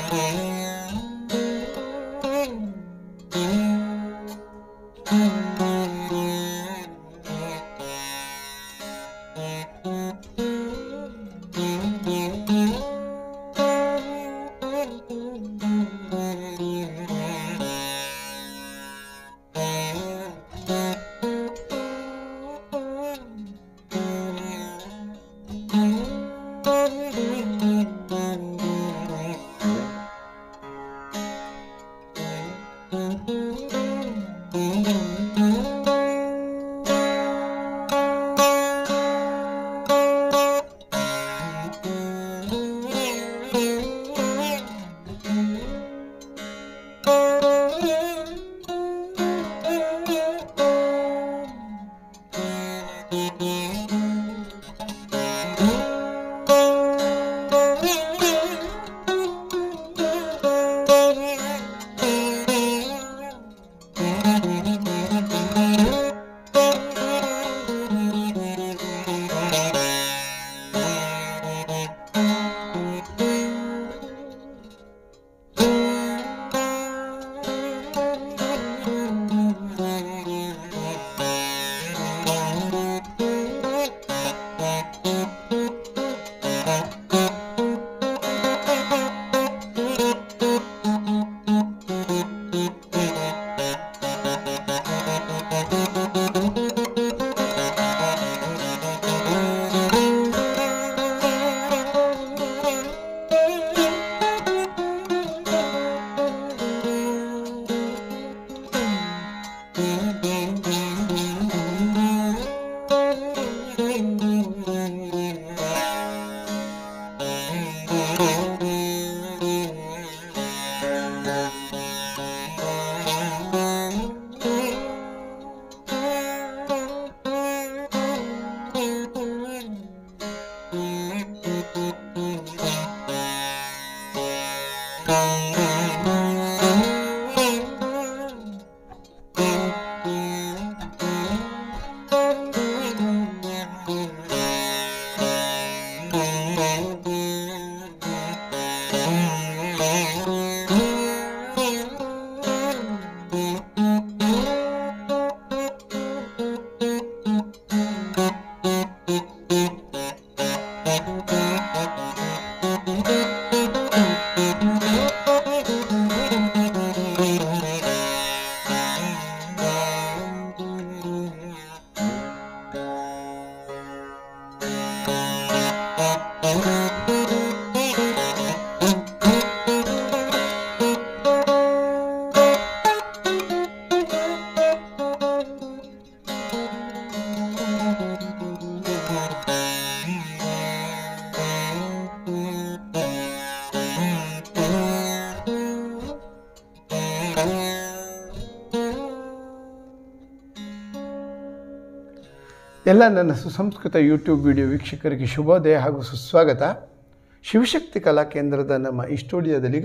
ಎಲ್ಲ ನನ್ನ ಸುಸಂಸ್ಕೃತ ಯೂಟ್ಯೂಬ್ ವಿಡಿಯೋ ವೀಕ್ಷಕರಿಗೆ ಶುಭೋದಯ ಹಾಗೂ ಸುಸ್ವಾಗತ. ಶಿವಶಕ್ತಿ ಕಲಾ ಕೇಂದ್ರದ ನಮ್ಮ ಈ ಸ್ಟುಡಿಯೋದಲ್ಲೀಗ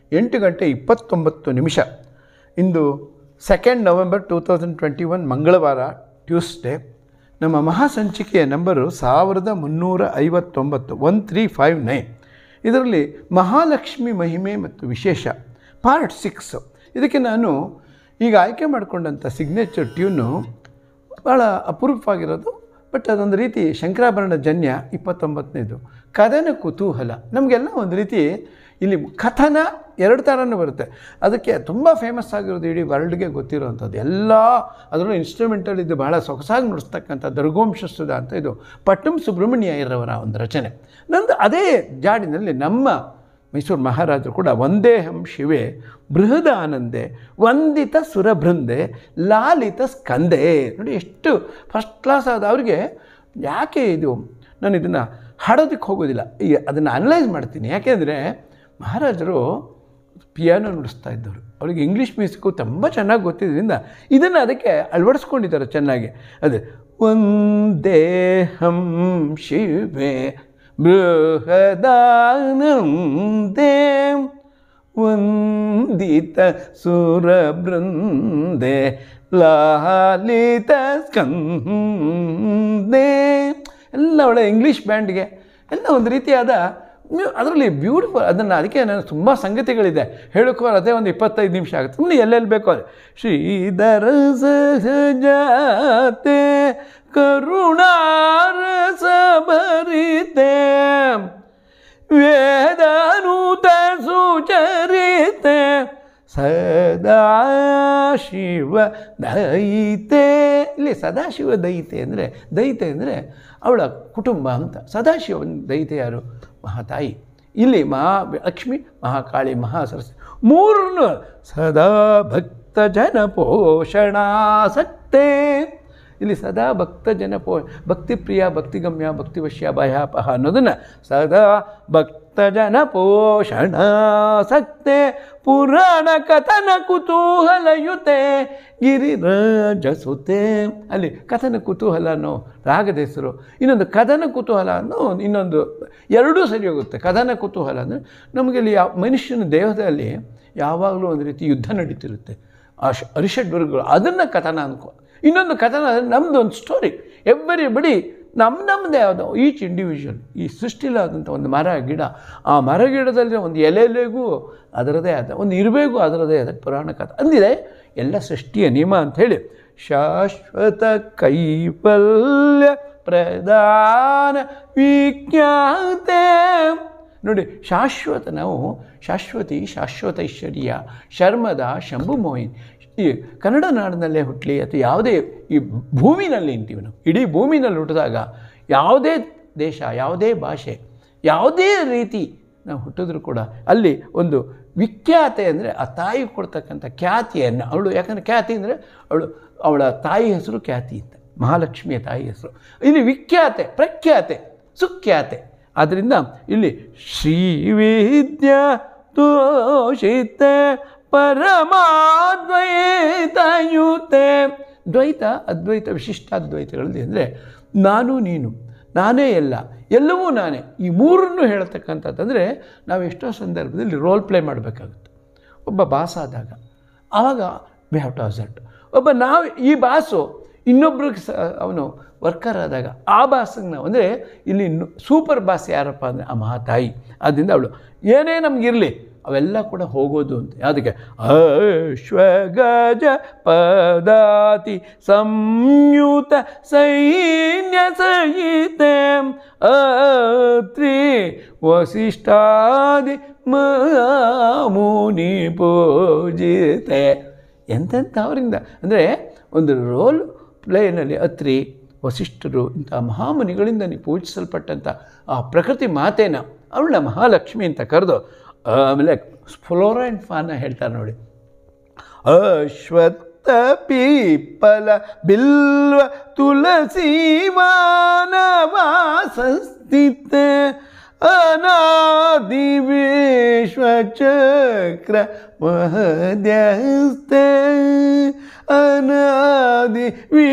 8:29 ಇಂದು 2 ನವೆಂಬರ್ 2021 ಮಂಗಳವಾರ ಟ್ಯೂಸ್ಡೇ. ನಮ್ಮ ಮಹಾಸಂಚಿಕೆಯ ನಂಬರು 1359 1359. ಇದರಲ್ಲಿ ಮಹಾಲಕ್ಷ್ಮಿ ಮಹಿಮೆ ಮತ್ತು ವಿಶೇಷ ಪಾರ್ಟ್ 6. ಇದಕ್ಕೆ ನಾನು ಈಗ ಆಯ್ಕೆ ಮಾಡಿಕೊಂಡಂಥ ಸಿಗ್ನೇಚರ್ ಟ್ಯೂನು ಭಾಳ ಅಪರೂಪವಾಗಿರೋದು, ಬಟ್ ಅದೊಂದು ರೀತಿ ಶಂಕರಾಭರಣ ಜನ್ಯ 29ನೇದು ಕಥನ ಕುತೂಹಲ. ನಮಗೆಲ್ಲ ಒಂದು ರೀತಿ ಇಲ್ಲಿ ಕಥನ ಎರಡು ಥರನೂ ಬರುತ್ತೆ. ಅದಕ್ಕೆ ತುಂಬ ಫೇಮಸ್ ಆಗಿರೋದು ಇಡೀ ವರ್ಲ್ಡ್ಗೆ ಗೊತ್ತಿರೋವಂಥದ್ದು. ಎಲ್ಲ ಅದರಲ್ಲೂ ಇನ್ಸ್ಟ್ರೂಮೆಂಟಲ್ ಇದು ಭಾಳ ಸೊಗಸಾಗಿ ನುಡಿಸ್ತಕ್ಕಂಥ ದರ್ಗೋಂಶಸ್ಸುದ ಅಂತ ಇದು ಪಟ್ಟಂ ಸುಬ್ರಹ್ಮಣ್ಯ ಅಯ್ಯರವರ ಒಂದು ರಚನೆ. ನಂದು ಅದೇ ಜಾಡಿನಲ್ಲಿ ನಮ್ಮ ಮೈಸೂರು ಮಹಾರಾಜರು ಕೂಡ ವಂದೇಹಂ ಶಿವೆ ಬೃಹದಾನಂದೆ ವಂದಿತ ಸುರಬೃಂದೆ ಲಾಲಿತ ಸ್ಕಂದೆ. ನೋಡಿ ಎಷ್ಟು ಫಸ್ಟ್ ಕ್ಲಾಸ್ ಆದ. ಅವ್ರಿಗೆ ಯಾಕೆ ಇದು ನಾನು ಇದನ್ನು ಹಾಡೋದಕ್ಕೆ ಹೋಗೋದಿಲ್ಲ, ಈಗ ಅದನ್ನು ಅನಲೈಸ್ ಮಾಡ್ತೀನಿ. ಯಾಕೆಂದರೆ ಮಹಾರಾಜರು ಪಿಯಾನೋ ನುಡಿಸ್ತಾ ಇದ್ದವರು, ಅವರಿಗೆ ಇಂಗ್ಲೀಷ್ ಮ್ಯೂಸಿಕ್ಕು ತುಂಬ ಚೆನ್ನಾಗಿ ಗೊತ್ತಿದ್ದರಿಂದ ಇದನ್ನು ಅದಕ್ಕೆ ಅಳವಡಿಸ್ಕೊಂಡಿದ್ದಾರೆ ಚೆನ್ನಾಗಿ. ಅದೇ ವಂದೇಹಂ ಶಿವೆ ಬೃಹದಾನಂದೇ ವಂದಿತ ಸುರಬೃಂದೆ ಲಾಲಿತ ಸ್ಕಂದೆ ಎಲ್ಲ ಒಳ್ಳೆ ಇಂಗ್ಲೀಷ್ ಬ್ಯಾಂಡ್ಗೆ ಎಲ್ಲ ಒಂದು ರೀತಿಯಾದ ಅದರಲ್ಲಿ ಬ್ಯೂಟಿಫುಲ್. ಅದನ್ನು ಅದಕ್ಕೆ ನಾನು ತುಂಬ ಸಂಗತಿಗಳಿದೆ ಹೇಳೋಕ್ಕೂ ಅದೇ ಒಂದು 25 ನಿಮಿಷ ಆಗುತ್ತೆ. ಸುಮ್ಮನೆ ಎಲ್ಲೆಲ್ಲಿ ಬೇಕೋ ಅಲ್ಲಿ ಶ್ರೀಧರ ಸಹಜಾತೆ ಕರುಣಾರಸ ಭರಿತೆ ವೇದಾನೂತ ಸುಚರಿತೆ ಸದಾಶಿವ ದಯಿತೆ. ಇಲ್ಲಿ ಸದಾಶಿವ ದಯಿತೆ ಅಂದರೆ ಅವಳ ಕುಟುಂಬ ಅಂತ. ಸದಾಶಿವನ ದಯಿತೆ ಯಾರು? ಮಹಾತಾಯಿ. ಇಲ್ಲಿ ಮಹಾಲಕ್ಷ್ಮಿ, ಮಹಾಕಾಳಿ, ಮಹಾಸರಸ್ವತಿ ಮೂರನ್ನು ಸದಾ ಭಕ್ತ ಜನ ಪೋಷಣಾಸಕ್ತೆ. ಇಲ್ಲಿ ಸದಾ ಭಕ್ತ ಜನ ಭಕ್ತಿಪ್ರಿಯ, ಭಕ್ತಿಗಮ್ಯ, ಭಕ್ತಿವಶ್ಯ, ಭಯಾಪಹ ಅನ್ನೋದನ್ನು ಸದಾ ಭಕ್ತ ಜನ ಪೋಷಣಾಸಕ್ತೆ ಪುರಾಣ ಕಥನ ಕುತೂಹಲಯುತೆ ಗಿರಿರಾಜಸುತೆ. ಅಲ್ಲಿ ಕಥನ ಕುತೂಹಲ ಅನ್ನೋ ರಾಗದ ಹೆಸರು, ಇನ್ನೊಂದು ಕಥನ ಕುತೂಹಲ ಅನ್ನೋ ಇನ್ನೊಂದು, ಎರಡೂ ಸರಿ ಹೋಗುತ್ತೆ. ಕಥನ ಕುತೂಹಲ ಅಂದರೆ ನಮಗೆ ಇಲ್ಲಿ ಮನುಷ್ಯನ ದೇಹದಲ್ಲಿ ಯಾವಾಗಲೂ ಒಂದು ರೀತಿ ಯುದ್ಧ ನಡೀತಿರುತ್ತೆ, ಅರಿಷಡ್ವರ್ಗಗಳು, ಅದನ್ನು ಕಥನ ಅನ್ಕೋ. ಇನ್ನೊಂದು ಕಥನ ನಮ್ಮದು ಒಂದು ಸ್ಟೋರಿ. ಎವ್ರಿಬಡಿ ನಮ್ಮದೇ ಯಾವುದೋ ಈಚ್ ಇಂಡಿವಿಜುವಲ್ ಈ ಸೃಷ್ಟಿಲಾದಂಥ ಒಂದು ಮರ ಗಿಡ, ಆ ಮರ ಗಿಡದಲ್ಲಿ ಒಂದು ಎಲೆಗೂ ಅದರದೇ ಆದ ಒಂದು ಇರಬೇಕು, ಅದರದೇ ಆದ ಪುರಾಣ ಕಥೆ ಅಂದಿದೆ. ಎಲ್ಲ ಸೃಷ್ಟಿಯ ನಿಯಮ ಅಂಥೇಳಿ ಶಾಶ್ವತ ಕೈವಲ್ಯ ಪ್ರಧಾನ ವಿಜ್ಞಾತೆ. ನೋಡಿ, ಶಾಶ್ವತ, ನಾವು ಶಾಶ್ವತಿ, ಶಾಶ್ವತೈಶ್ವರ್ಯ, ಶರ್ಮದ, ಶಂಭು ಮೋಹಿನಿ. ಈ ಕನ್ನಡ ನಾಡಿನಲ್ಲೇ ಹುಟ್ಟಲಿ ಅಥವಾ ಯಾವುದೇ ಈ ಭೂಮಿನಲ್ಲಿ ಅಂತೀವಿ ನಾವು, ಇಡೀ ಭೂಮಿನಲ್ಲಿ ಹುಟ್ಟಿದಾಗ ಯಾವುದೇ ದೇಶ, ಯಾವುದೇ ಭಾಷೆ, ಯಾವುದೇ ರೀತಿ ನಾವು ಹುಟ್ಟಿದ್ರೂ ಕೂಡ ಅಲ್ಲಿ ಒಂದು ವಿಖ್ಯಾತೆ ಅಂದರೆ ಆ ತಾಯಿ ಕೊಡ್ತಕ್ಕಂಥ ಖ್ಯಾತಿಯನ್ನು ಅವಳು, ಯಾಕಂದರೆ ಖ್ಯಾತಿ ಅಂದರೆ ಅವಳ ತಾಯಿ ಹೆಸರು ಖ್ಯಾತಿ ಅಂತ, ಮಹಾಲಕ್ಷ್ಮಿಯ ತಾಯಿ ಹೆಸರು. ಇಲ್ಲಿ ವಿಖ್ಯಾತೆ, ಪ್ರಖ್ಯಾತೆ, ಸುಖ್ಯಾತೆ. ಆದ್ದರಿಂದ ಇಲ್ಲಿ ಶ್ರೀವಿದ್ಯಾ ತೋಷಿತೆ ಪರಮಾದ್ವೈತಯುತೆ. ದ್ವೈತ, ಅದ್ವೈತ, ವಿಶಿಷ್ಟಾದ್ವೈತಗಳಲ್ಲಿ ಅಂದರೆ ನಾನು ನೀನು, ನಾನೇ ಎಲ್ಲ, ಎಲ್ಲವೂ ನಾನೇ, ಈ ಮೂರನ್ನು ಹೇಳ್ತಕ್ಕಂಥದ್ದಂದರೆ ನಾವು ಎಷ್ಟೋ ಸಂದರ್ಭದಲ್ಲಿ ರೋಲ್ ಪ್ಲೇ ಮಾಡಬೇಕಾಗುತ್ತೆ. ಒಬ್ಬ ಬಾಸ್ ಆದಾಗ ಆವಾಗ ವಿ ಹ್ಯಾವ್ ಟು ಅಸರ್ಟ್. ಒಬ್ಬ ನಾವು ಈ ಬಾಸು ಇನ್ನೊಬ್ರಿಗೆ ಅವನು ವರ್ಕರ್ ಆದಾಗ ಆ ಬಾಸಿಗೆ ನಾವು, ಅಂದರೆ ಇಲ್ಲಿ ಸೂಪರ್ ಬಾಸ್ ಯಾರಪ್ಪ ಅಂದರೆ ಆ ಮಹಾತಾಯಿ. ಆದ್ದರಿಂದ ಅವಳು ಏನೇ ನಮಗಿರಲಿ ಅವೆಲ್ಲ ಕೂಡ ಹೋಗೋದು ಅಂತ. ಅದಕ್ಕೆ ಅಶ್ವಗಜ ಪದಾತಿ ಸಂಯುತ ಸೈನ್ಯ ಸಹಿತೆ ಅತ್ರಿ ವಸಿಷ್ಠಾದಿ ಮುನಿ ಪೂಜಿತೆ. ಎಂತೆಂಥವರಿಂದ ಅಂದರೆ ಒಂದು ರೋಲ್ ಪ್ಲೇನಲ್ಲಿ ಅತ್ರಿ, ವಸಿಷ್ಠರು, ಇಂಥ ಮಹಾಮುನಿಗಳಿಂದ ನೀವು ಪೂಜಿಸಲ್ಪಟ್ಟಂಥ ಆ ಪ್ರಕೃತಿ ಮಾತೇನ ಅವಳನ್ನ ಮಹಾಲಕ್ಷ್ಮಿ ಅಂತ ಕರೆದು, ಆಮೇಲೆ ಫ್ಲೋರಾ ಆ್ಯಂಡ್ ಫಾನ ಹೇಳ್ತಾರೆ ನೋಡಿ. ಅಶ್ವತ್ಥ ಪೀಪಲ ಬಿಲ್ವ ತುಳಸಿ ಮಾನವಾಸಸ್ಥಿತ ಅನಾದಿ ವಿಶ್ವಚಕ್ರ ಮಹದ್ಯಸ್ತೆ ಅನಾದಿ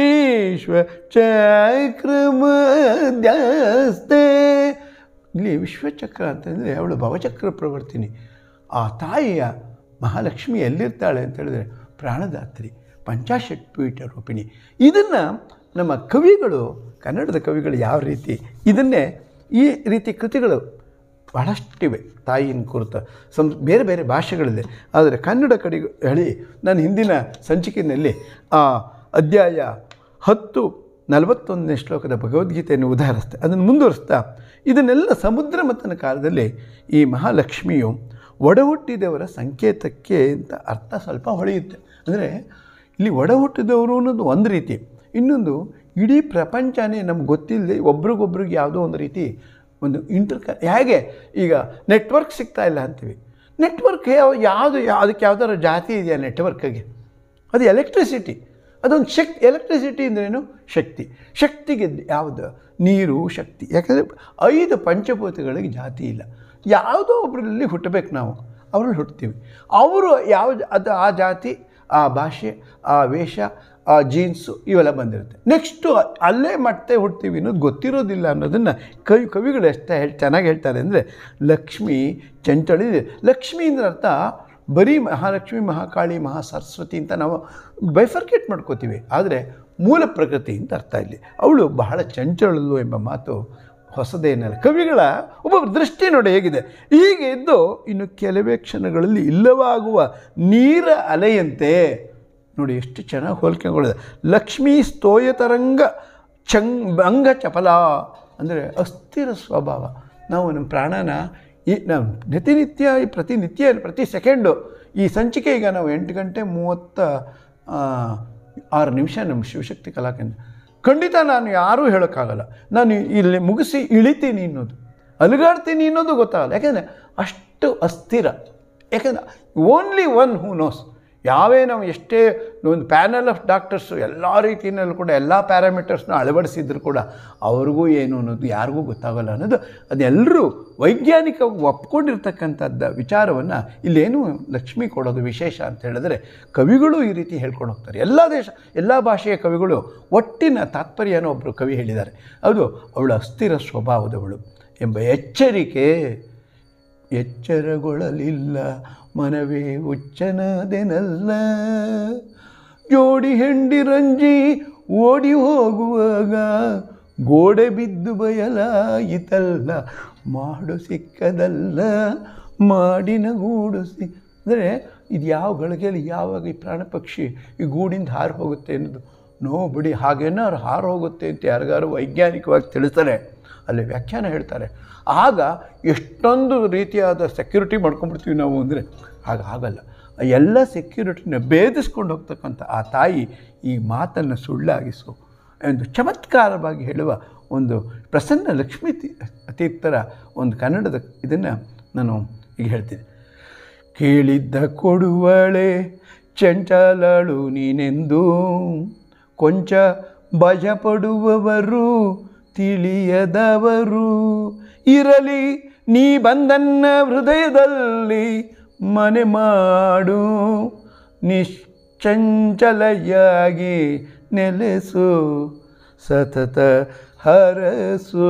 ವಿಶ್ವಚಕ್ರ ಮಹದ್ಯಸ್ತೆ. ಇಲ್ಲಿ ವಿಶ್ವಚಕ್ರ ಅಂತಂದರೆ ಅವಳು ಭವಚಕ್ರ ಪ್ರವರ್ತಿನಿ. ಆ ತಾಯಿಯ ಮಹಾಲಕ್ಷ್ಮಿ ಎಲ್ಲಿರ್ತಾಳೆ ಅಂತ ಹೇಳಿದ್ರೆ ಪ್ರಾಣದಾತ್ರಿ, ಪಂಚಾಶಟ್ಪೀಠ ರೂಪಿಣಿ. ಇದನ್ನು ನಮ್ಮ ಕವಿಗಳು, ಕನ್ನಡದ ಕವಿಗಳು ಯಾವ ರೀತಿ ಇದನ್ನೇ ಈ ರೀತಿ ಕೃತಿಗಳು ಬಹಳಷ್ಟಿವೆ ತಾಯಿನ ಕುರಿತ ಬೇರೆ ಬೇರೆ ಭಾಷೆಗಳಿದೆ. ಆದರೆ ಕನ್ನಡ ಕಡೆಗೆ ಹೇಳಿ ನಾನು ಹಿಂದಿನ ಸಂಚಿಕೆಯಲ್ಲಿ ಆ ಅಧ್ಯಾಯ 10:41 ಶ್ಲೋಕದ ಭಗವದ್ಗೀತೆಯನ್ನು ಉದಾಹರಿಸ್ತೆ, ಅದನ್ನು ಮುಂದುವರಿಸ್ತಾ ಇದನ್ನೆಲ್ಲ ಸಮುದ್ರ ಮಥನ ಕಾಲದಲ್ಲಿ ಈ ಮಹಾಲಕ್ಷ್ಮಿಯು ಒಡಹುಟ್ಟಿದವರ ಸಂಕೇತಕ್ಕೆ ಅಂತ ಅರ್ಥ ಸ್ವಲ್ಪ ಹೊಳೆಯುತ್ತೆ. ಅಂದರೆ ಇಲ್ಲಿ ಒಡಹುಟ್ಟಿದವರು ಅನ್ನೋದು ಒಂದು ರೀತಿ, ಇನ್ನೊಂದು ಇಡೀ ಪ್ರಪಂಚನೇ ನಮ್ಗೆ ಗೊತ್ತಿಲ್ಲದೆ ಒಬ್ರಿಗೊಬ್ರಿಗೆ ಯಾವುದೋ ಒಂದು ರೀತಿ ಒಂದು ಹೇಗೆ ಈಗ ನೆಟ್ವರ್ಕ್ ಸಿಗ್ತಾ ಇಲ್ಲ ಅಂತೀವಿ. ನೆಟ್ವರ್ಕ್ ಅದಕ್ಕೆ ಯಾವ್ದಾದ್ರು ಜಾತಿ ಇದೆಯಾ ನೆಟ್ವರ್ಕ್ಗೆ? ಅದು ಎಲೆಕ್ಟ್ರಿಸಿಟಿ, ಅದೊಂದು ಶಕ್ತಿ. ಎಲೆಕ್ಟ್ರಿಸಿಟಿ ಅಂದ್ರೇನು? ಶಕ್ತಿ. ಶಕ್ತಿಗೆ ಯಾವುದು? ನೀರು, ಶಕ್ತಿ. ಯಾಕಂದರೆ 5 ಪಂಚಭೂತಗಳಿಗೆ ಜಾತಿ ಇಲ್ಲ. ಯಾವುದೋ ಒಬ್ಬರಲ್ಲಿ ಹುಟ್ಟಬೇಕು, ನಾವು ಅವರಲ್ಲಿ ಹುಟ್ತೀವಿ. ಅವರು ಅದು ಆ ಜಾತಿ, ಆ ಭಾಷೆ, ಆ ವೇಷ, ಆ ಜೀನ್ಸು ಇವೆಲ್ಲ ಬಂದಿರುತ್ತೆ. ನೆಕ್ಸ್ಟು ಅಲ್ಲೇ ಮತ್ತೆ ಹುಡ್ತೀವಿ ಅನ್ನೋದು ಗೊತ್ತಿರೋದಿಲ್ಲ ಅನ್ನೋದನ್ನು ಕವಿಗಳು ಎಷ್ಟು ಚೆನ್ನಾಗಿ ಹೇಳ್ತಾರೆ ಅಂದರೆ, ಲಕ್ಷ್ಮಿ ಚಂಚಳಿದೆ. ಲಕ್ಷ್ಮಿ ಅಂದ್ರೆ ಅರ್ಥ ಬರೀ ಮಹಾಲಕ್ಷ್ಮಿ, ಮಹಾಕಾಳಿ, ಮಹಾಸರಸ್ವತಿ ಅಂತ ನಾವು ಬೈಫರ್ಕೇಟ್ ಮಾಡ್ಕೋತೀವಿ. ಆದರೆ ಮೂಲ ಪ್ರಕೃತಿ ಅಂತ ಅರ್ಥ ಇಲ್ಲಿ. ಅವಳು ಬಹಳ ಚಂಚಲಳು ಎಂಬ ಮಾತು ಹೊಸದೇನಲ್ಲ. ಕವಿಗಳ ಒಬ್ಬೊಬ್ಬರ ದೃಷ್ಟಿ ನೋಡಿ ಹೇಗಿದೆ. ಹೀಗೆ ಇದ್ದು ಇನ್ನು ಕೆಲವೇ ಕ್ಷಣಗಳಲ್ಲಿ ಇಲ್ಲವಾಗುವ ನೀರ ಅಲೆಯಂತೆ ನೋಡಿ ಎಷ್ಟು ಚೆನ್ನಾಗಿ ಹೋಲಿಕೆಗಳಿದೆ. ಲಕ್ಷ್ಮೀ ಸ್ತೋಯತರಂಗ ಅಂಗ ಚಪಲ ಅಂದರೆ ಅಸ್ಥಿರ ಸ್ವಭಾವ. ನಾವು ನಮ್ಮ ಪ್ರಾಣನ ನಾವು ಪ್ರತಿನಿತ್ಯ ಪ್ರತಿ ಸೆಕೆಂಡು ಈ ಸಂಚಿಕೆ ಈಗ ನಾವು 8:36 ನಮ್ಮ ಶಿವಶಕ್ತಿ ಕಲಾಕೇಂದ್ರ. ಖಂಡಿತ ನಾನು ಯಾರೂ ಹೇಳೋಕ್ಕಾಗಲ್ಲ ನಾನು ಇಲ್ಲಿ ಮುಗಿಸಿ ಇಳಿತೀನಿ ಅನ್ನೋದು, ಅಲುಗಾಡ್ತೀನಿ ಅನ್ನೋದು ಗೊತ್ತಾಗಲ್ಲ. ಯಾಕೆಂದರೆ ಅಷ್ಟು ಅಸ್ಥಿರ. ಯಾಕೆಂದರೆ ಓನ್ಲಿ ಒನ್ ಹೂ ನೋಸ್. ನಾವು ಎಷ್ಟೇ ಒಂದು ಪ್ಯಾನಲ್ ಆಫ್ ಡಾಕ್ಟರ್ಸು ಎಲ್ಲ ರೀತಿಯಲ್ಲೂ ಕೂಡ ಎಲ್ಲ ಪ್ಯಾರಾಮೀಟರ್ಸ್ನ ಅಳವಡಿಸಿದ್ರು ಕೂಡ ಅವ್ರಿಗೂ ಏನು ಅನ್ನೋದು ಯಾರಿಗೂ ಗೊತ್ತಾಗಲ್ಲ ಅನ್ನೋದು ಅದೆಲ್ಲರೂ ವೈಜ್ಞಾನಿಕವಾಗಿ ಒಪ್ಕೊಂಡಿರ್ತಕ್ಕಂಥದ್ದು ವಿಚಾರವನ್ನು ಇಲ್ಲೇನು ಲಕ್ಷ್ಮಿ ಕೊಡೋದು ವಿಶೇಷ ಅಂತ ಹೇಳಿದ್ರೆ ಕವಿಗಳು ಈ ರೀತಿ ಹೇಳ್ಕೊಂಡು ಹೋಗ್ತಾರೆ. ಎಲ್ಲ ಭಾಷೆಯ ಕವಿಗಳು ಒಟ್ಟಿನ ತಾತ್ಪರ್ಯನ ಒಬ್ಬರು ಕವಿ ಹೇಳಿದ್ದಾರೆ. ಅದು ಅವಳು ಅಸ್ಥಿರ ಸ್ವಭಾವದವಳು ಎಂಬ ಎಚ್ಚರಗೊಳ್ಳಲಿಲ್ಲ ಮನವೇ ಹುಚ್ಚನದೆನಲ್ಲ. ಜೋಡಿ ಹೆಂಡಿರಂಜಿ ಓಡಿ ಹೋಗುವಾಗ ಗೋಡೆ ಬಿದ್ದು ಬಯಲಾಯಿತಲ್ಲ. ಮಾಡು ಸಿಕ್ಕದಲ್ಲ ಮಾಡಿನ ಗೂಡು ಅಂದರೆ ಇದು ಯಾವ ಗಳಿಗೆಯಲ್ಲಿ ಯಾವಾಗ ಈ ಪ್ರಾಣ ಪಕ್ಷಿ ಈ ಗೂಡಿಂದ ಹಾರು ಹೋಗುತ್ತೆ ಅನ್ನೋದು ಬಿಡಿ. ಹಾಗೇನಾದ್ರು ಹಾರು ಹೋಗುತ್ತೆ ಅಂತ ಯಾರಿಗಾರು ವೈಜ್ಞಾನಿಕವಾಗಿ ತಿಳಿಸ್ತಾರೆ, ಅಲ್ಲಿ ವ್ಯಾಖ್ಯಾನ ಹೇಳ್ತಾರೆ. ಆಗ ಎಷ್ಟೊಂದು ರೀತಿಯಾದ ಸೆಕ್ಯೂರಿಟಿ ಮಾಡ್ಕೊಂಡ್ಬಿಡ್ತೀವಿ ನಾವು. ಅಂದರೆ ಆಗಲ್ಲ. ಎಲ್ಲ ಸೆಕ್ಯೂರಿಟಿನ ಭೇದಿಸ್ಕೊಂಡು ಹೋಗ್ತಕ್ಕಂಥ ಆ ತಾಯಿ ಈ ಮಾತನ್ನು ಸುಳ್ಳಾಗಿಸು ಎಂದು ಚಮತ್ಕಾರವಾಗಿ ಹೇಳುವ ಒಂದು ಪ್ರಸನ್ನ ಲಕ್ಷ್ಮೀ ತೀರ್ಥರ ಒಂದು ಕನ್ನಡದ ಇದನ್ನು ನಾನು ಈಗ ಹೇಳ್ತೀನಿ. ಕೇಳಿದ್ದ ಕೊಡುವಳೆ ಚಂಚಲಳು ನೀನೆಂದು ಕೊಂಚ ಭಯಪಡುವವರು ತಿಳಿಯದವರು ಇರಲಿ ನೀ ಬಂದನ್ನ ಹೃದಯದಲ್ಲಿ ಮನೆ ಮಾಡು ನಿಶ್ಚಂಚಲೆಯಾಗಿ ನೆಲೆಸು ಸತತ ಹರಸು.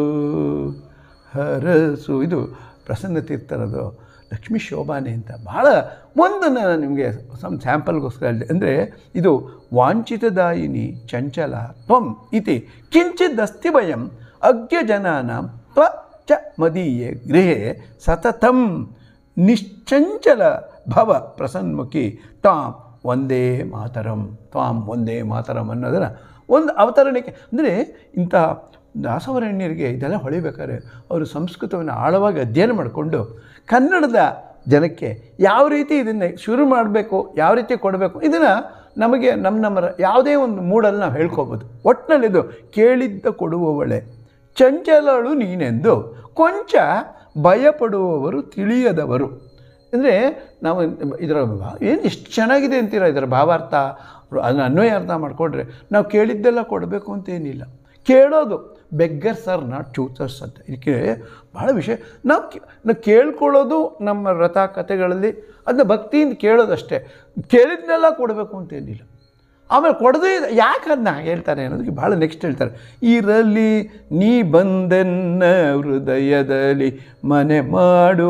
ಇದು ಪ್ರಸನ್ನ ತೀರ್ಥರದು ಲಕ್ಷ್ಮೀ ಶೋಭಾನೆ ಅಂತ. ಭಾಳ ಒಂದನ್ನು ನಾನು ನಿಮಗೆ ಸ್ಯಾಂಪಲ್ಗೋಸ್ಕರ ಹೇಳಿದೆ. ಅಂದರೆ ಇದು ವಾಂಛಿತದಾಯಿನಿ ಚಂಚಲ ತ್ವಂ ಇತಿ ಕಿಂಚಿದಸ್ತಿ ಭಯಂ ಅಜ್ಞಜನಾನಾಂ ತ್ವ ಚ ಮದೀಯೆ ಗೃಹೆ ಸತತಂ ನಿಶ್ಚಂಚಲ ಭವ ಪ್ರಸನ್ಮುಖಿ ತ್ವಾಂ ವಂದೇ ಮಾತರಂ. ತ್ವಾಂ ವಂದೇ ಮಾತರಂ ಅನ್ನೋದರ ಒಂದು ಅವತರಣಿಕೆ. ಅಂದರೆ ಇಂಥ ದಾಸವರಣ್ಯರಿಗೆ ಇದೆಲ್ಲ ಹೊಳಿಬೇಕಾದ್ರೆ ಅವರು ಸಂಸ್ಕೃತವನ್ನು ಆಳವಾಗಿ ಅಧ್ಯಯನ ಮಾಡಿಕೊಂಡು ಕನ್ನಡದ ಜನಕ್ಕೆ ಯಾವ ರೀತಿ ಇದನ್ನು ಶುರು ಮಾಡಬೇಕು, ಯಾವ ರೀತಿ ಕೊಡಬೇಕು, ಇದನ್ನು ನಮಗೆ ನಮ್ಮ ಯಾವುದೇ ಒಂದು ಮೂಡಲ್ಲಿ ನಾವು ಹೇಳ್ಕೊಬೋದು. ಒಟ್ಟಿನಲ್ಲಿದು ಕೇಳಿದ್ದ ಕೊಡುವವಳೆ ಚಂಚಲಳು ನೀನೆಂದು ಕೊಂಚ ಭಯಪಡುವವರು ತಿಳಿಯದವರು. ಅಂದರೆ ನಾವು ಇದರ ಏನು ಎಷ್ಟು ಚೆನ್ನಾಗಿದೆ ಅಂತೀರ ಇದರ ಭಾವಾರ್ಥ, ಅದನ್ನು ಅನ್ವಯ ಅರ್ಥ ಮಾಡಿಕೊಂಡ್ರೆ ನಾವು ಕೇಳಿದ್ದೆಲ್ಲ ಕೊಡಬೇಕು ಅಂತೇನಿಲ್ಲ. ಕೇಳೋದು ಬೆಗ್ಗರ್ಸ್ ಆರ್ ನಾಟ್ ಚೂಸರ್ಸ್ ಅಂತ. ಇದಕ್ಕೆ ಭಾಳ ವಿಷಯ. ನಾವು ಕೇಳ್ಕೊಳ್ಳೋದು ನಮ್ಮ ವ್ರತ ಕಥೆಗಳಲ್ಲಿ ಅದನ್ನ ಭಕ್ತಿಯಿಂದ ಕೇಳೋದಷ್ಟೇ. ಕೇಳಿದ್ನೆಲ್ಲ ಕೊಡಬೇಕು ಅಂತೇನಿಲ್ಲ. ಆಮೇಲೆ ಕೊಡೋದು ಯಾಕೆ ಅದನ್ನ ಹೇಳ್ತಾರೆ ಅನ್ನೋದಕ್ಕೆ ಭಾಳ ನೆಕ್ಸ್ಟ್ ಹೇಳ್ತಾರೆ. ಇರಲಿ ನೀ ಬಂದೆನ್ನ ಹೃದಯದಲ್ಲಿ ಮನೆ ಮಾಡು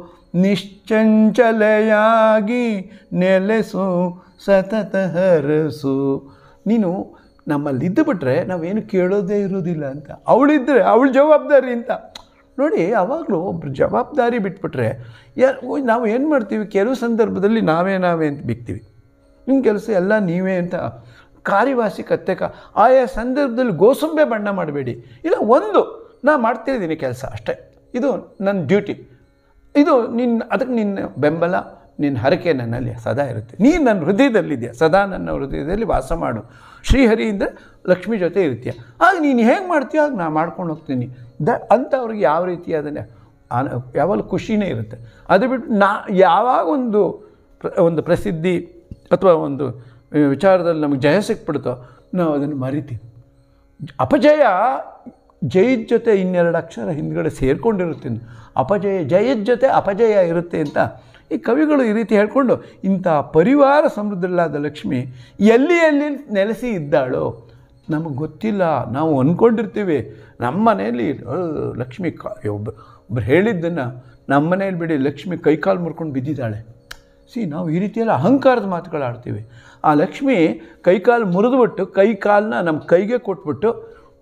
ನಿಶ್ಚಂಚಲೆಯಾಗಿ ನೆಲೆಸು ಸತತ ಹರಸು. ನೀನು ನಮ್ಮಲ್ಲಿ ಇದ್ದುಬಿಟ್ರೆ ನಾವೇನು ಕೇಳೋದೇ ಇರೋದಿಲ್ಲ ಅಂತ. ಅವಳಿದ್ದರೆ ಅವಳ ಜವಾಬ್ದಾರಿ ಅಂತ ನೋಡಿ. ಯಾವಾಗಲೂ ಒಬ್ರು ಜವಾಬ್ದಾರಿ ಬಿಟ್ಬಿಟ್ರೆ ನಾವು ಏನು ಮಾಡ್ತೀವಿ, ಕೆಲವು ಸಂದರ್ಭದಲ್ಲಿ ನಾವೇ ಅಂತ ಬಿಕ್ತೀವಿ. ನಿಮ್ಮ ಕೆಲಸ ಎಲ್ಲ ನೀವೇ ಅಂತ ಕಾರ್ಯವಾಸಿ ಆಯಾ ಸಂದರ್ಭದಲ್ಲಿ ಗೋಸುಂಬೆ ಬಣ್ಣ ಮಾಡಬೇಡಿ. ಇಲ್ಲ, ನಾ ಮಾಡ್ತಿದ್ದೀನಿ ಕೆಲಸ ಅಷ್ಟೇ, ಇದು ನನ್ನ ಡ್ಯೂಟಿ, ಇದು ಅದಕ್ಕೆ ನಿನ್ನ ಬೆಂಬಲ ನಿನ್ನ ಹರಕೆ ನನ್ನಲ್ಲಿ ಸದಾ ಇರುತ್ತೆ. ನೀನು ನನ್ನ ಹೃದಯದಲ್ಲಿದೆಯಾ, ಸದಾ ನನ್ನ ಹೃದಯದಲ್ಲಿ ವಾಸ ಮಾಡು. ಶ್ರೀಹರಿಯಿಂದ ಲಕ್ಷ್ಮಿ ಜೊತೆ ಇರ್ತೀಯ. ಆಗ ನೀನು ಹೇಗೆ ಮಾಡ್ತೀಯೋ ಆಗ ನಾನು ಮಾಡ್ಕೊಂಡು ಹೋಗ್ತೀನಿ ಅಂತ ಅವ್ರಿಗೆ ಯಾವ ರೀತಿ ಅದನ್ನು ಯಾವಾಗಲೂ ಖುಷಿನೇ ಇರುತ್ತೆ. ಅದು ಬಿಟ್ಟು ಯಾವಾಗ ಒಂದು ಪ್ರಸಿದ್ಧಿ ಅಥವಾ ಒಂದು ವಿಚಾರದಲ್ಲಿ ನಮಗೆ ಜಯ ಸಿಕ್ಬಿಡ್ತೋ ನಾವು ಅದನ್ನು ಮರಿತೀವಿ. ಅಪಜಯ ಜಯದ ಜೊತೆ 2 ಅಕ್ಷರ ಹಿಂದ್ಗಡೆ ಸೇರಿಕೊಂಡಿರುತ್ತೆ. ಜಯದ ಜೊತೆ ಅಪಜಯ ಇರುತ್ತೆ ಅಂತ ಈ ಕವಿಗಳು ಈ ರೀತಿ ಹೇಳ್ಕೊಂಡು ಇಂಥ ಪರಿವಾರ ಸಮೃದ್ಧಳಾದ ಲಕ್ಷ್ಮಿ ಎಲ್ಲಿ ನೆಲೆಸಿ ಇದ್ದಾಳೋ ನಮಗೆ ಗೊತ್ತಿಲ್ಲ. ನಾವು ಅಂದ್ಕೊಂಡಿರ್ತೀವಿ ನಮ್ಮ ಮನೆಯಲ್ಲಿ ಲಕ್ಷ್ಮಿ ಒಬ್ಬರು ಹೇಳಿದ್ದನ್ನು ನಮ್ಮ ಮನೇಲಿ ಬಿಡಿ ಲಕ್ಷ್ಮಿ ಕೈಕಾಲು ಮುರ್ಕೊಂಡು ಬಿದ್ದಿದ್ದಾಳೆ. ನಾವು ಈ ರೀತಿಯೆಲ್ಲ ಅಹಂಕಾರದ ಮಾತುಗಳು ಆಡ್ತೀವಿ. ಆ ಲಕ್ಷ್ಮಿ ಕೈಕಾಲು ಮುರಿದುಬಿಟ್ಟು ಕೈಕಾಲನ್ನ ನಮ್ಮ ಕೈಗೆ ಕೊಟ್ಬಿಟ್ಟು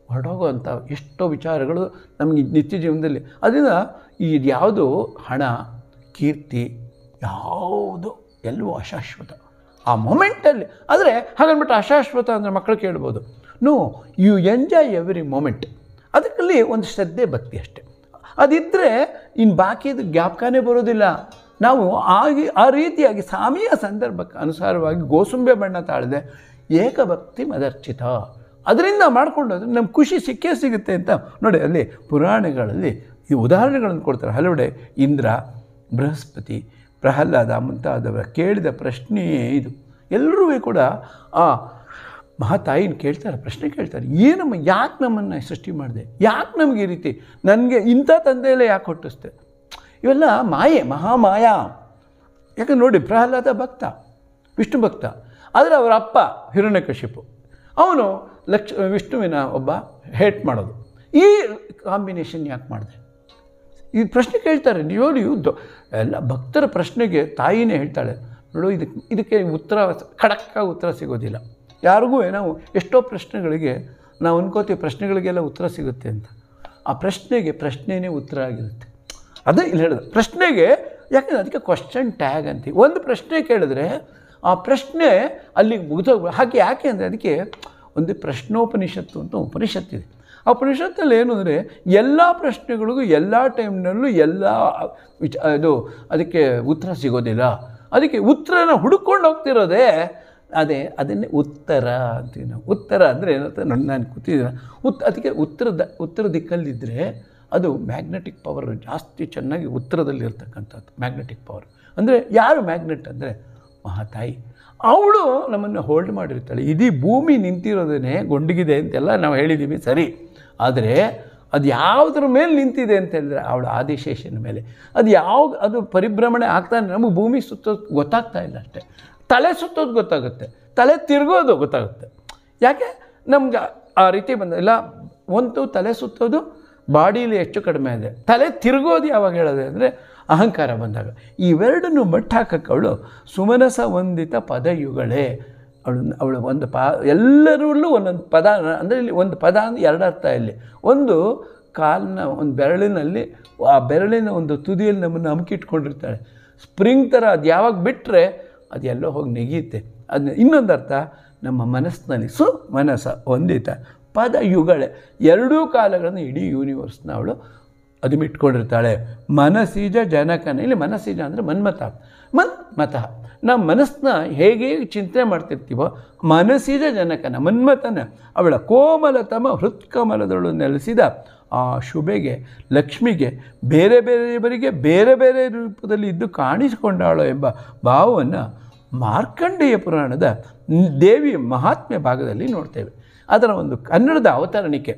ಹೊರಟೋಗುವಂಥ ಎಷ್ಟೋ ವಿಚಾರಗಳು ನಮಗೆ ನಿತ್ಯ ಜೀವನದಲ್ಲಿ. ಅದರಿಂದ ಈ ಯಾವುದು ಹಣ, ಕೀರ್ತಿ ಯಾವುದು ಎಲ್ಲವೂ ಅಶಾಶ್ವತ ಆ ಮೊಮೆಂಟಲ್ಲಿ. ಆದರೆ ಹಾಗನ್ಬಿಟ್ಟು ಅಶಾಶ್ವತ ಅಂದರೆ ಮಕ್ಕಳು ಕೇಳ್ಬೋದು. No, you enjoy every moment. ಅದಕ್ಕಲ್ಲಿ ಒಂದು ಶ್ರದ್ಧೆ ಭಕ್ತಿ ಅಷ್ಟೆ. ಅದಿದ್ದರೆ ಇನ್ನು ಬಾಕಿದು ಜ್ಞಾಪಕನೇ ಬರೋದಿಲ್ಲ. ನಾವು ಆ ರೀತಿಯಾಗಿ ಸಮಯ ಸಂದರ್ಭಕ್ಕೆ ಅನುಸಾರವಾಗಿ ಗೋಸುಂಬೆ ಬಣ್ಣ ತಾಳದೆ ಏಕಭಕ್ತಿ ಮದರ್ಚಿತ ಅದರಿಂದ ಮಾಡ್ಕೊಂಡೋದ್ರೆ ನಮ್ಗೆ ಖುಷಿ ಸಿಕ್ಕೇ ಸಿಗುತ್ತೆ ಅಂತ ನೋಡಿ. ಅಲ್ಲಿ ಪುರಾಣಗಳಲ್ಲಿ ಈ ಉದಾಹರಣೆಗಳನ್ನು ಕೊಡ್ತಾರೆ ಹಲವೆಡೆ. ಇಂದ್ರ, ಬೃಹಸ್ಪತಿ, ಪ್ರಹ್ಲಾದ ಮುಂತಾದವರ ಕೇಳಿದ ಪ್ರಶ್ನೆಯೇ ಇದು. ಎಲ್ಲರೂ ಕೂಡ ಆ ಮಹಾತಾಯಿನ ಕೇಳ್ತಾರೆ, ಪ್ರಶ್ನೆ ಕೇಳ್ತಾರೆ, ಏನಮ್ಮ, ಯಾಕೆ ನಮ್ಮನ್ನು ಸೃಷ್ಟಿ ಮಾಡಿದೆ, ಯಾಕೆ ನಮಗೆ ಈ ರೀತಿ, ನನಗೆ ಇಂಥ ತಂದೆಯಲ್ಲೇ ಯಾಕೆ ಹುಟ್ಟಿಸ್ತೆ. ಇವೆಲ್ಲ ಮಾಯೆ, ಮಹಾಮಾಯಾ. ಯಾಕೆ ನೋಡಿ, ಪ್ರಹ್ಲಾದ ಭಕ್ತ, ವಿಷ್ಣು ಭಕ್ತ. ಆದರೆ ಅವರ ಅಪ್ಪ ಹಿರಣ್ಯಕಶಿಪು, ಅವನು ವಿಷ್ಣುವಿನ ಒಬ್ಬ ಹೇಟ್ ಮಾಡೋದು. ಈ ಕಾಂಬಿನೇಷನ್ ಯಾಕೆ ಮಾಡಿದೆ, ಈ ಪ್ರಶ್ನೆ ಕೇಳ್ತಾರೆ. ನಿಜವಾಗ್ಲೂ ಎಲ್ಲ ಭಕ್ತರ ಪ್ರಶ್ನೆಗೆ ತಾಯಿನೇ ಹೇಳ್ತಾಳೆ, ನೋಡು ಇದಕ್ಕೆ ಉತ್ತರ ಖಡಕ್ಕಾಗಿ ಉತ್ತರ ಸಿಗೋದಿಲ್ಲ ಯಾರಿಗೂ. ನಾವು ಎಷ್ಟೋ ಪ್ರಶ್ನೆಗಳಿಗೆ ನಾವು ಅನ್ಕೋತೀವಿ ಪ್ರಶ್ನೆಗಳಿಗೆಲ್ಲ ಉತ್ತರ ಸಿಗುತ್ತೆ ಅಂತ. ಆ ಪ್ರಶ್ನೆನೇ ಉತ್ತರ ಆಗಿರುತ್ತೆ. ಅದೇ ಇಲ್ಲಿ ಹೇಳಿದೆ ಪ್ರಶ್ನೆಗೆ. ಯಾಕಂದರೆ ಅದಕ್ಕೆ ಕ್ವಶನ್ ಟ್ಯಾಗ್ ಅಂತೀವಿ. ಒಂದು ಪ್ರಶ್ನೆ ಕೇಳಿದ್ರೆ ಆ ಪ್ರಶ್ನೆ ಅಲ್ಲಿಗೆ ಮುಗಿದೋಗ ಹಾಗೆ. ಯಾಕೆ ಅಂದರೆ ಅದಕ್ಕೆ ಒಂದು ಪ್ರಶ್ನೋಪನಿಷತ್ತು ಅಂತ ಉಪನಿಷತ್ತಿದೆ. ಆ ಉಪನಿಷತ್ತಲ್ಲಿ ಏನು ಅಂದರೆ ಎಲ್ಲ ಪ್ರಶ್ನೆಗಳಿಗೂ ಎಲ್ಲ ಟೈಮ್ನಲ್ಲೂ ಅದು ಅದಕ್ಕೆ ಉತ್ತರ ಸಿಗೋದಿಲ್ಲ. ಅದಕ್ಕೆ ಉತ್ತರನ ಹುಡುಕೊಂಡು ಹೋಗ್ತಿರೋದೇ ಅದನ್ನೇ ಉತ್ತರ ಅಂತೀವಿ ನಾವು. ಉತ್ತರ ಅಂದರೆ ಏನಂತ ನಾನು ಕೂತಿದ್ದೀನಿ. ಅದಕ್ಕೆ ಉತ್ತರ ದಿಕ್ಕಲ್ಲಿದ್ದರೆ ಅದು ಮ್ಯಾಗ್ನೆಟಿಕ್ ಪವರ್ ಜಾಸ್ತಿ ಚೆನ್ನಾಗಿ ಉತ್ತರದಲ್ಲಿ ಇರ್ತಕ್ಕಂಥದ್ದು. ಮ್ಯಾಗ್ನೆಟಿಕ್ ಪವರ್ ಅಂದರೆ ಯಾರು ಮ್ಯಾಗ್ನೆಟ್ ಅಂದರೆ ಮಹಾತಾಯಿ. ಅವಳು ನಮ್ಮನ್ನು ಹೋಲ್ಡ್ ಮಾಡಿರ್ತಾಳೆ. ಇಡೀ ಭೂಮಿ ನಿಂತಿರೋದೇ ಗುಂಡಿಗಿದೆ ಅಂತೆಲ್ಲ ನಾವು ಹೇಳಿದ್ದೀವಿ ಸರಿ. ಆದರೆ ಅದು ಯಾವುದ್ರ ಮೇಲೆ ನಿಂತಿದೆ ಅಂತ ಹೇಳಿದ್ರೆ ಅವಳ ಆದಿಶೇಷನ ಮೇಲೆ. ಅದು ಪರಿಭ್ರಮಣೆ ಆಗ್ತಾನೆ. ನಮಗೆ ಭೂಮಿ ಸುತ್ತೋದು ಗೊತ್ತಾಗ್ತಾ ಇಲ್ಲ ಅಷ್ಟೇ. ತಲೆ ಸುತ್ತೋದು ಗೊತ್ತಾಗುತ್ತೆ, ತಲೆ ತಿರುಗೋದು ಗೊತ್ತಾಗುತ್ತೆ. ಯಾಕೆ ನಮ್ಗೆ ಆ ರೀತಿ ಇಲ್ಲ. ಒಂದು ತಲೆ ಸುತ್ತೋದು ಬಾಡೀಲಿ ಹೆಚ್ಚು ಕಡಿಮೆ ಇದೆ. ತಲೆ ತಿರುಗೋದು ಯಾವಾಗ ಹೇಳೋದು ಅಂದರೆ ಅಹಂಕಾರ ಬಂದಾಗ. ಇವೆರಡನ್ನು ಮಟ್ಟ ಹಾಕಕ್ಕೆ ಅವಳು ಸುಮನಸ ವಂದಿತ ಪದಯುಗಳೇ. ಅವಳು ಒಂದು ಎಲ್ಲರಲ್ಲೂ ಒಂದೊಂದು ಪದ ಅಂದರೆ ಇಲ್ಲಿ ಒಂದು ಪದ ಅಂದರೆ ಎರಡು ಅರ್ಥ. ಇಲ್ಲಿ ಒಂದು ಕಾಲಿನ ಒಂದು ಬೆರಳಿನಲ್ಲಿ, ಆ ಬೆರಳಿನ ಒಂದು ತುದಿಯಲ್ಲಿ ನಮ್ಮನ್ನು ಅಮುಕಿಟ್ಕೊಂಡಿರ್ತಾಳೆ. ಸ್ಪ್ರಿಂಗ್ ಥರ ಅದು ಯಾವಾಗ ಬಿಟ್ಟರೆ ಅದು ಎಲ್ಲೋ ಹೋಗಿ ನೆಗೆಯುತ್ತೆ. ಅದನ್ನ ಇನ್ನೊಂದು ಅರ್ಥ ನಮ್ಮ ಮನಸ್ಸಿನಲ್ಲಿ ಸುಮನಸ ವಂದಿತ ಪದಯುಗಳೇ. ಎರಡೂ ಕಾಲಗಳನ್ನು ಇಡೀ ಯೂನಿವರ್ಸ್ನ ಅವಳು ಅದುಮಿಟ್ಕೊಂಡಿರ್ತಾಳೆ. ಮನಸಿಜ ಜನಕನ. ಇಲ್ಲಿ ಮನಸಿಜ ಅಂದರೆ ಮನ್ಮಥ. ನಾವು ಮನಸ್ಸನ್ನ ಹೇಗೆ ಚಿಂತನೆ ಮಾಡ್ತಿರ್ತೀವೋ ಮನಸಿಜ ಜನಕನ ಮನ್ಮಥನ ಅವಳ ಕೋಮಲತಮ ಹೃತ್ಕಮಲದಳು ನೆಲೆಸಿದ ಆ ಶುಭೆಗೆ, ಲಕ್ಷ್ಮಿಗೆ ಬೇರೆ ಬೇರೆಯವರಿಗೆ ಬೇರೆ ಬೇರೆ ರೂಪದಲ್ಲಿ ಇದ್ದು ಕಾಣಿಸಿಕೊಂಡಾಳೋ ಎಂಬ ಭಾವವನ್ನು ಮಾರ್ಕಂಡೇಯ ಪುರಾಣದ ದೇವಿಯ ಮಹಾತ್ಮ್ಯ ಭಾಗದಲ್ಲಿ ನೋಡ್ತೇವೆ. ಅದರ ಒಂದು ಕನ್ನಡದ ಅವತರಣಿಕೆ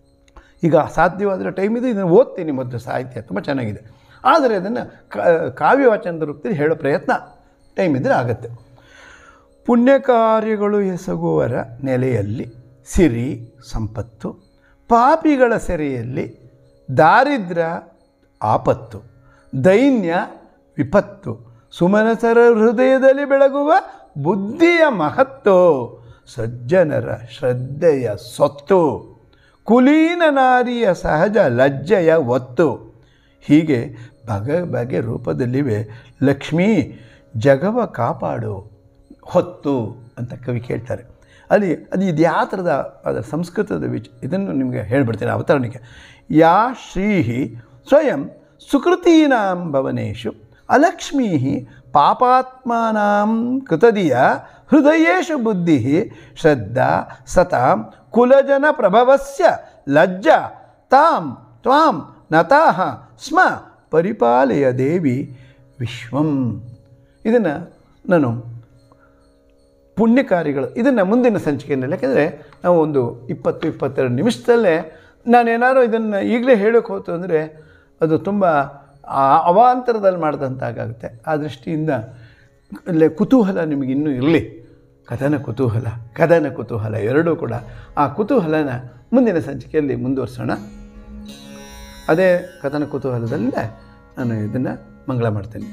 ಈಗ ಸಾಧ್ಯವಾದರೆ ಟೈಮ್ ಇದೆ, ಇದನ್ನು ಓದ್ತೀನಿ. ಮೊದಲು ಸಾಹಿತ್ಯ ತುಂಬ ಚೆನ್ನಾಗಿದೆ. ಆದರೆ ಅದನ್ನು ಕಾವ್ಯವಾಚನದ ರೂಪದಲ್ಲಿ ಹೇಳೋ ಪ್ರಯತ್ನ ಟೈಮ್ ಇದ್ದರೆ ಆಗುತ್ತೆ. ಪುಣ್ಯ ಕಾರ್ಯಗಳು ಎಸಗುವರ ನೆಲೆಯಲ್ಲಿ ಸಿರಿ ಸಂಪತ್ತು, ಪಾಪಿಗಳ ಸೆರೆಯಲ್ಲಿ ದಾರಿದ್ರ್ಯ ಆಪತ್ತು, ದೈನ್ಯ ವಿಪತ್ತು, ಸುಮನಸರ ಹೃದಯದಲ್ಲಿ ಬೆಳಗುವ ಬುದ್ಧಿಯ ಮಹತ್ತು, ಸಜ್ಜನರ ಶ್ರದ್ಧೆಯ ಸೊತ್ತು, ಕುಲೀನ ನಾರಿಯ ಸಹಜ ಲಜ್ಜೆಯ ಒತ್ತು. ಹೀಗೆ ಬಗೆ ರೂಪದಲ್ಲಿವೆ ಲಕ್ಷ್ಮೀ ಜಗವ ಕಾಪಾಡು ಹೊತ್ತು ಅಂತ ಕವಿ ಕೇಳ್ತಾರೆ. ಅದು ಇದು ಯಾವ ಥರದ ಅದರ ಸಂಸ್ಕೃತದ ಇದನ್ನು ನಿಮಗೆ ಹೇಳ್ಬಿಡ್ತೀನಿ ಅವತರಣಿಕೆ. ಯಾ ಶ್ರೀ ಸ್ವಯಂ ಸುಕೃತೀನಾಂ ಭವನೇಶು ಅಲಕ್ಷ್ಮೀ ಪಾಪಾತ್ಮಾನಾಂ ಕೃತದಿಯ ಹೃದಯೇಶು ಬುದ್ಧಿ ಶ್ರದ್ಧಾ ಸತಾಂ ಕುಲಜನ ಪ್ರಭವಸ್ಯ ಲಜ್ಜಾ ತಾಂ ತ್ವಾಂ ನತಾಹ ಸ್ಮ ಪರಿಪಾಲಯ ದೇವಿ ವಿಶ್ವಂ. ಇದನ್ನು ನಾನು ಪುಣ್ಯ ಕಾರ್ಯಗಳು ಇದನ್ನು ಮುಂದಿನ ಸಂಚಿಕೆಯಲ್ಲಿ, ಯಾಕೆಂದರೆ ನಾವು ಒಂದು 20-22 ನಿಮಿಷದಲ್ಲೇ ನಾನೇನಾದ್ರು ಇದನ್ನು ಈಗಲೇ ಹೇಳೋಕ್ಕೆ ಹೋಯ್ತು ಅಂದರೆ ಅದು ತುಂಬ ಅವಾಂತರದಲ್ಲಿ ಮಾಡಿದಂತಾಗುತ್ತೆ. ಆ ದೃಷ್ಟಿಯಿಂದ ಅಲ್ಲೇ ಕುತೂಹಲ ನಿಮಗಿನ್ನೂ ಇರಲಿ. ಕಥನ ಕುತೂಹಲ ಎರಡೂ ಕೂಡ. ಆ ಕುತೂಹಲನ ಮುಂದಿನ ಸಂಚಿಕೆಯಲ್ಲಿ ಮುಂದುವರಿಸೋಣ. ಅದೇ ಕಥನ ಕುತೂಹಲದಲ್ಲೇ ನಾನು ಇದನ್ನು ಮಂಗಳ ಮಾಡ್ತೇನೆ.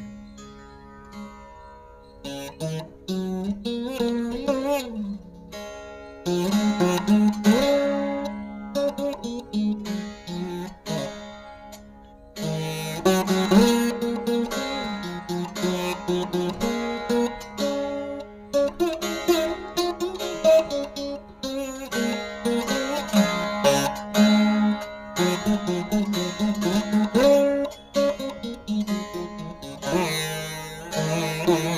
tune